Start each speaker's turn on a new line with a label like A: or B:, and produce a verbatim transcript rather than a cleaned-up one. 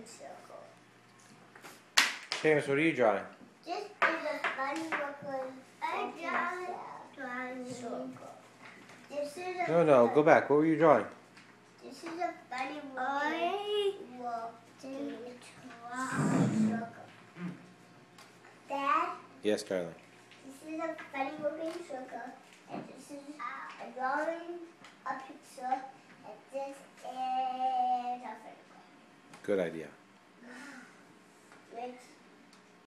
A: circle.
B: Seamus, what are you drawing?
A: This is a funny looking circle. This is a
B: No, no, go back. What were you drawing?
A: This is a funny looking circle. Dad?
B: Yes, darling.
A: This is a funny looking circle, and this is a drawing, a picture, and this is a circle.
B: Good idea.